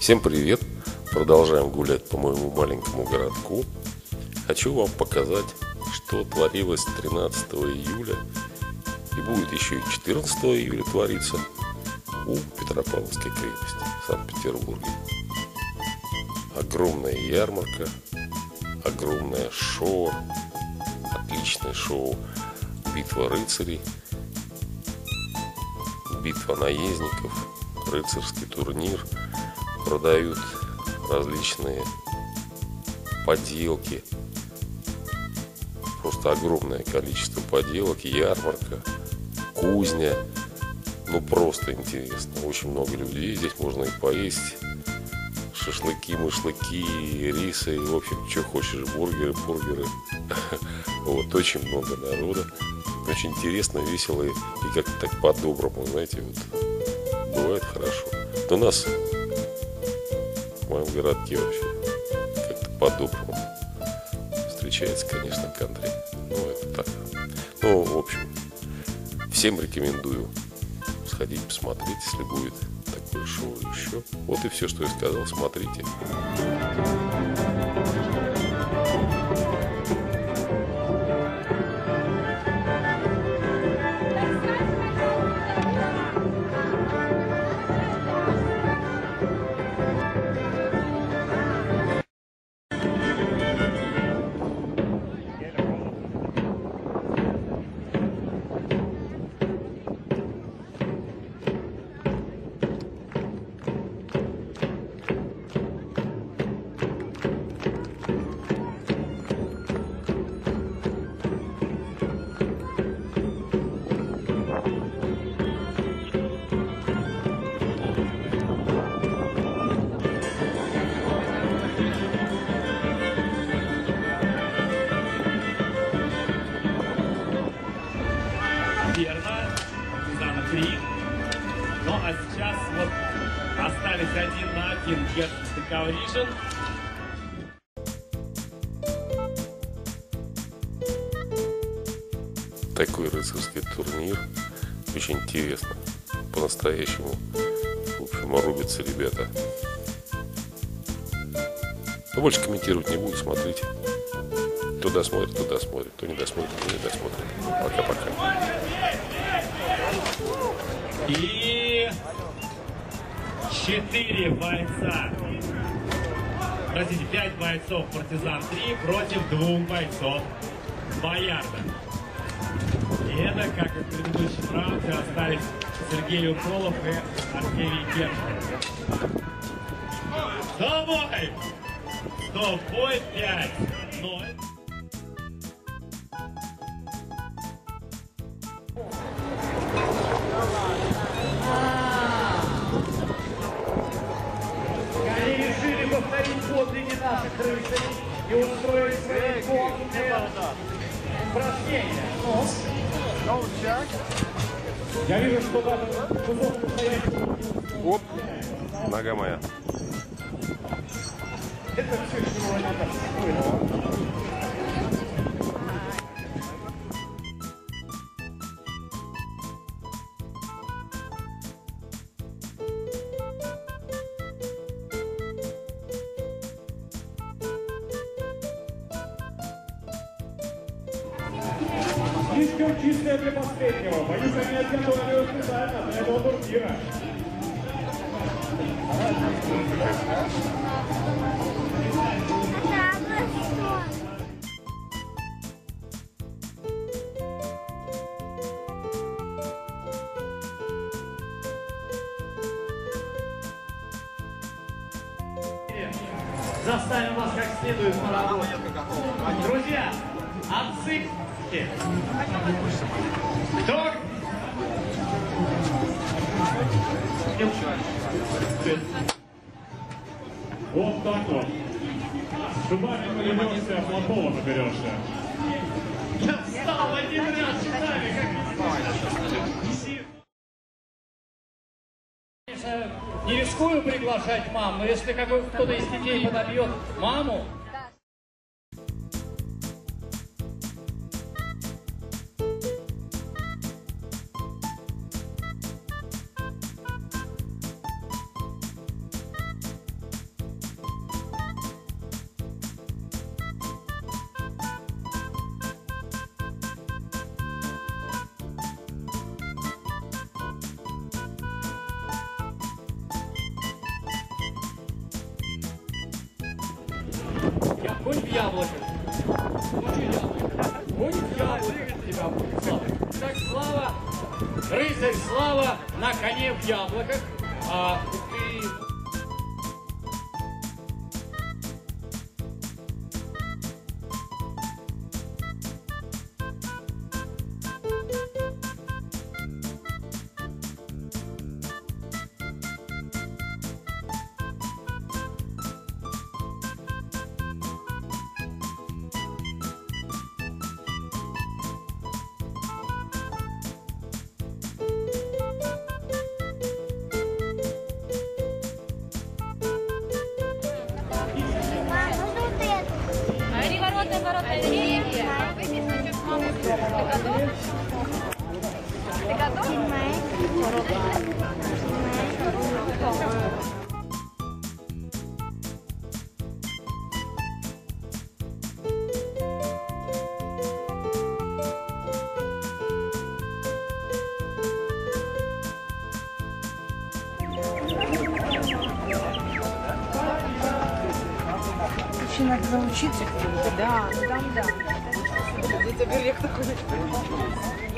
Всем привет! Продолжаем гулять по моему маленькому городку. Хочу вам показать, что творилось 13 июля и будет еще и 14 июля твориться у Петропавловской крепости в Санкт-Петербурге. Огромная ярмарка, огромное шоу, отличное шоу, битва рыцарей, битва наездников, рыцарский турнир. Продают различные поделки, просто огромное количество поделок, ярмарка, кузня. Ну просто интересно, очень много людей, здесь можно и поесть шашлыки, машлыки, рисы, в общем, что хочешь, бургеры. Вот, очень много народа, очень интересно, весело и как-то так по-доброму, знаете, вот, бывает хорошо. У нас в моем городке вообще как-то по-доброму встречается, конечно, кантри. Ну, это так. Ну, в общем, всем рекомендую сходить, посмотреть, если будет такое шоу еще. Вот и все, что я сказал. Смотрите. Верно, партизанов 3. Ну а сейчас вот остались 1 на 1 Герцогский Коврижин. Такой рыцарский турнир. Очень интересно. По-настоящему. В общем, рубятся ребята. Но больше комментировать не буду, смотрите. Кто досмотрит, кто досмотрит. Кто не досмотрит, кто не досмотрит. Пока-пока. И 4 бойца. Простите, 5 бойцов партизан 3 против 2 бойцов Боярда. И это, как и в предыдущем раунде, остались Сергей Уколов и Аркадий Гершин. Стоп-бой! Стоп-бой 5-0. Они решили повторить подвиги наших рыцарей и устроить свои конные упражнения. Я вижу, что даже кусок настоящий. Оп, нога моя. Это все сегодня так. Слишком чистая для последнего. Боюсь, они отготовили специально для этого турнира. Заставим вас как следует поработать. Друзья, отсыпьте. Кто? Вот так вот. Зубами повернешься, плохого наберешься. Я встал 1 раз шагами, как не рискую приглашать мам, но если кто-то из детей подобьет маму, в яблоках. Будет яблоко. Будет яблоко. Тебя будет Слава. Так, Слава, рыцарь Слава на коне в яблоках. А ты... Переворотная воротная деревья. Ты готов? Ты готов? Еще надо научиться. Да, там да. Это верх такой.